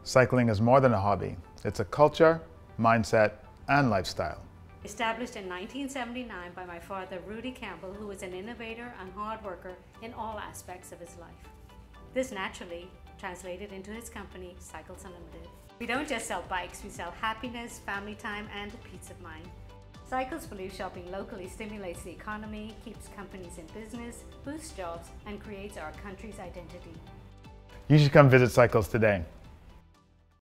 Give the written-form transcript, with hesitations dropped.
Cycling is more than a hobby. It's a culture, mindset, and lifestyle. Established in 1979 by my father, Rudy Campbell, who was an innovator and hard worker in all aspects of his life. This naturally translated into his company, Cycles Unlimited. We don't just sell bikes, we sell happiness, family time, and peace of mind. Cycles believe shopping locally stimulates the economy, keeps companies in business, boosts jobs, and creates our country's identity. You should come visit Cycles today.